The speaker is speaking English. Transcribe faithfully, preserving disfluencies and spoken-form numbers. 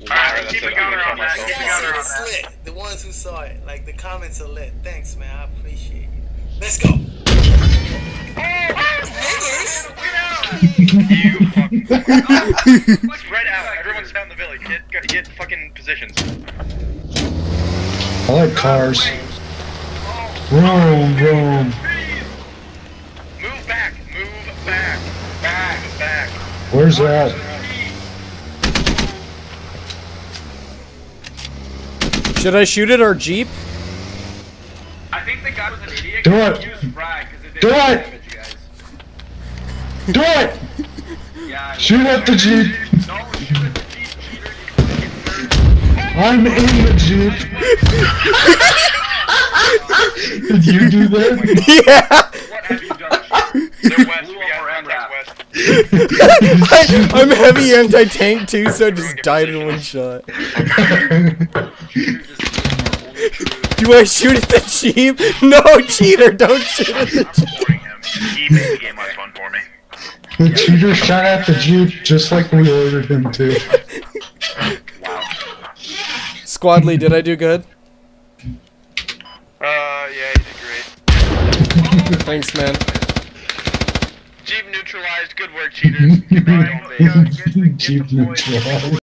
Alright, keep a gunner on that. You Keep a guys gunner see on it's that. lit. The ones who saw it, like the comments are lit. Thanks, man. I appreciate you. Let's go. You fucking. Oh, spread out. Everyone's out in the village. Get, get fucking positions. I like cars. Vroom, vroom. Move back. Move back. Back. Back. Where's that? Should I shoot at our Jeep? I think the guy was an idiot. Do it. Use frag because it didn't Do it. damage you guys. Do it! Yeah. Shoot at the Jeep! No, shoot at the Jeep, cheater. You fucking nerd. I'm in the Jeep! Did you do that? Yeah! What have you done, cheater? They're west. We got contact west. I, I'm heavy anti-tank too, so I just died in one shot. Do I shoot at the Jeep? No, cheater, don't shoot at the Jeep. He made the game less fun for me. The cheater shot at the Jeep just like we ordered him to. Wow. Squadly, did I do good? Uh, yeah, you did great. Thanks, man. Jeep neutralized. Good work, cheaters. Get back on base. Jeep neutralized.